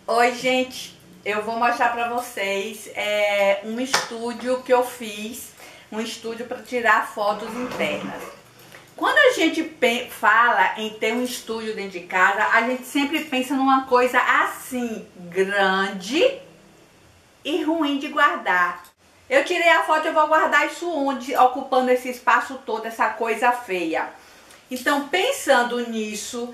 Oi, gente, eu vou mostrar pra vocês um estúdio que eu fiz, um estúdio para tirar fotos internas. Quando a gente fala em ter um estúdio dentro de casa, a gente sempre pensa numa coisa assim, grande e ruim de guardar. Eu tirei a foto, eu vou guardar isso onde? Ocupando esse espaço todo, essa coisa feia. Então, pensando nisso,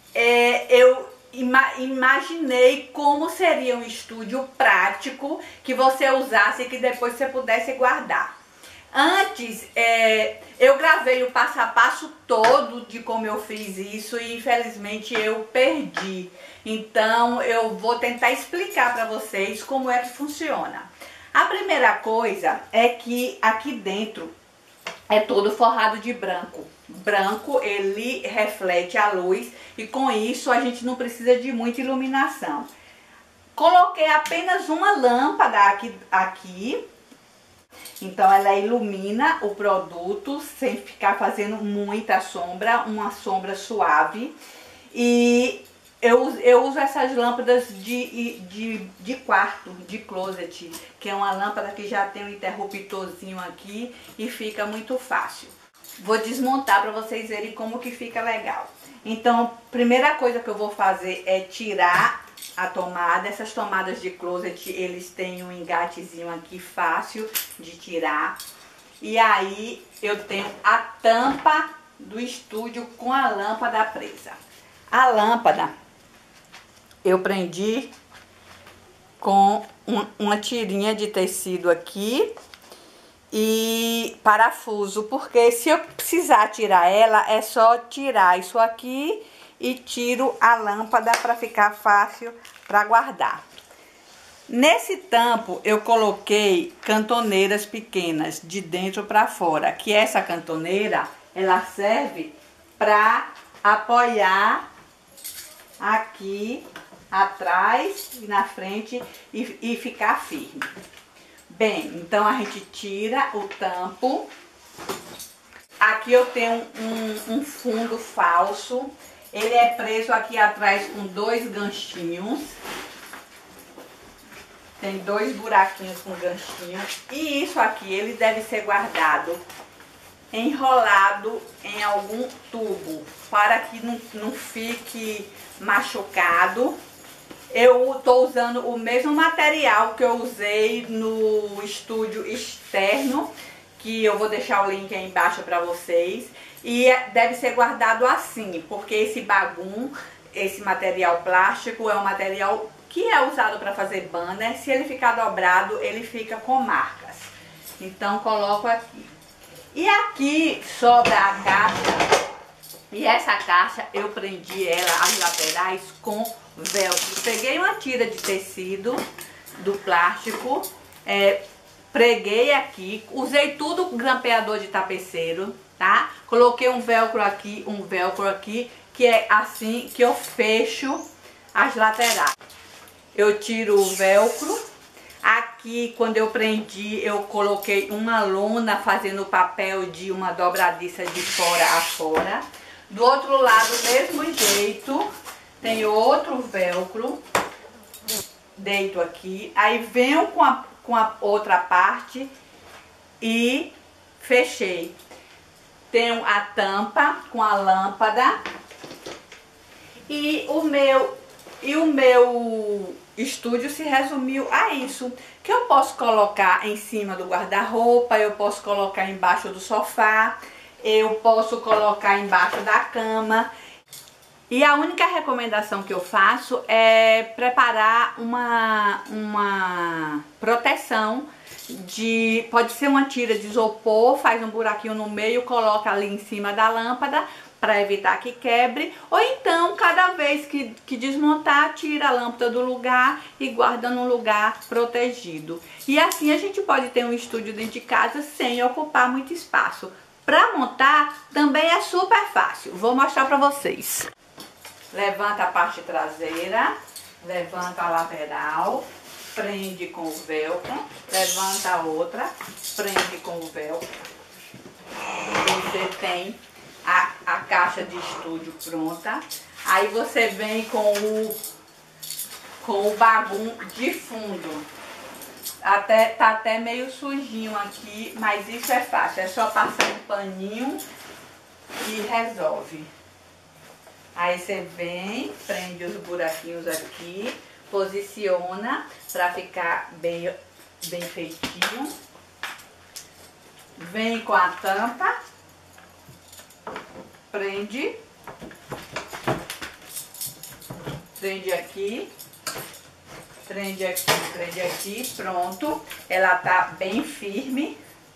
eu imaginei como seria um estúdio prático que você usasse e que depois você pudesse guardar. Antes, eu gravei o passo a passo todo de como eu fiz isso e infelizmente eu perdi. Então, eu vou tentar explicar para vocês como é que funciona. A primeira coisa é que aqui dentro é todo forrado de branco. Branco, ele reflete a luz e com isso a gente não precisa de muita iluminação. Coloquei apenas uma lâmpada aqui. Então ela ilumina o produto sem ficar fazendo muita sombra, uma sombra suave. E eu uso essas lâmpadas de quarto, de closet, que é uma lâmpada que já tem um interruptorzinho aqui e fica muito fácil. Vou desmontar para vocês verem como que fica legal. Então, primeira coisa que eu vou fazer é tirar a tomada. Essas tomadas de closet, eles têm um engatezinho aqui fácil de tirar. E aí eu tenho a tampa do estúdio com a lâmpada presa. A lâmpada eu prendi com uma tirinha de tecido aqui e parafuso, porque se eu precisar tirar ela, é só tirar isso aqui e tiro a lâmpada para ficar fácil para guardar. Nesse tampo eu coloquei cantoneiras pequenas de dentro para fora, que essa cantoneira ela serve para apoiar aqui atrás e na frente e ficar firme. Bem, então a gente tira o tampo. Aqui eu tenho um fundo falso. Ele é preso aqui atrás com dois ganchinhos. Tem dois buraquinhos com ganchinho. E isso aqui, ele deve ser guardado enrolado em algum tubo, para que não fique machucado. Eu estou usando o mesmo material que eu usei no estúdio externo, que eu vou deixar o link aí embaixo para vocês. E deve ser guardado assim, porque esse bagum, esse material plástico é um material que é usado para fazer banner. Se ele ficar dobrado, ele fica com marcas. Então coloco aqui. E aqui sobra a caixa. E essa caixa eu prendi ela, as laterais, com velcro. Peguei uma tira de tecido do plástico, preguei aqui, usei tudo grampeador de tapeceiro, tá? Coloquei um velcro aqui, que é assim que eu fecho as laterais. Eu tiro o velcro. Aqui, quando eu prendi, eu coloquei uma lona fazendo o papel de uma dobradiça de fora a fora. Do outro lado, do mesmo jeito, tem outro velcro, deito aqui. Aí venho com a outra parte e fechei. Tenho a tampa com a lâmpada e o meu estúdio se resumiu a isso, que eu posso colocar em cima do guarda-roupa, eu posso colocar embaixo do sofá, eu posso colocar embaixo da cama. E a única recomendação que eu faço é preparar uma proteção pode ser uma tira de isopor, faz um buraquinho no meio, coloca ali em cima da lâmpada para evitar que quebre, ou então cada vez que desmontar, tira a lâmpada do lugar e guarda num lugar protegido. E assim a gente pode ter um estúdio dentro de casa sem ocupar muito espaço. Para montar também é super fácil, vou mostrar para vocês. Levanta a parte traseira, levanta a lateral, prende com o velcro, levanta a outra, prende com o velcro. Você tem a caixa de estúdio pronta. Aí você vem com com o bagum de fundo. Tá até meio sujinho aqui, mas isso é fácil. É só passar um paninho e resolve. Aí você vem, prende os buraquinhos aqui, posiciona pra ficar bem feitinho. Vem com a tampa, prende aqui, prende aqui, pronto. Ela tá bem firme.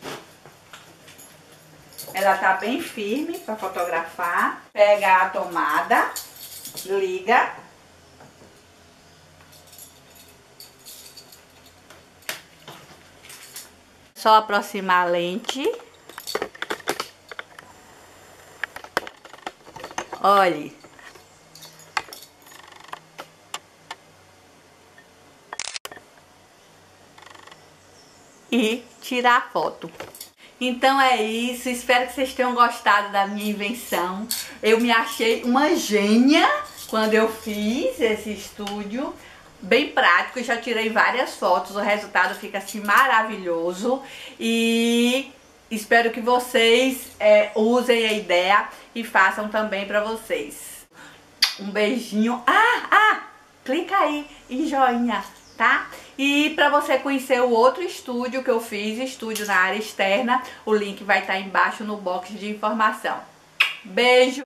Ela tá bem firme para fotografar. Pega a tomada, liga. Só aproximar a lente. Olhe. E tirar a foto. Então é isso, espero que vocês tenham gostado da minha invenção. Eu me achei uma gênia quando eu fiz esse estúdio, bem prático, já tirei várias fotos, o resultado fica assim maravilhoso. E espero que vocês usem a ideia e façam também para vocês. Um beijinho, clica aí em joinha, tá? E para você conhecer o outro estúdio que eu fiz, estúdio na área externa, o link vai estar embaixo no box de informação. Beijo!